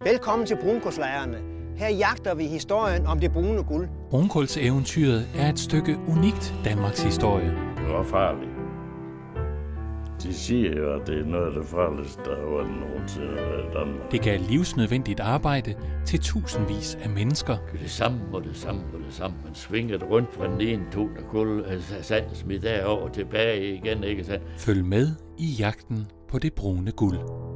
Velkommen til brunkulslejrene. Her jagter vi historien om det brune guld. Brunkulseventyret er et stykke unikt Danmarks historie. Det var farligt. De siger jo, at det er noget af det farligste, der var nogensinde i Danmark. Det gav livsnødvendigt arbejde til tusindvis af mennesker. Det samme og det samme og det samme. Man svingede rundt fra den ene tog, der kunne sand smidt derover og tilbage igen, ikke sandt? Følg med i jagten på det brune guld.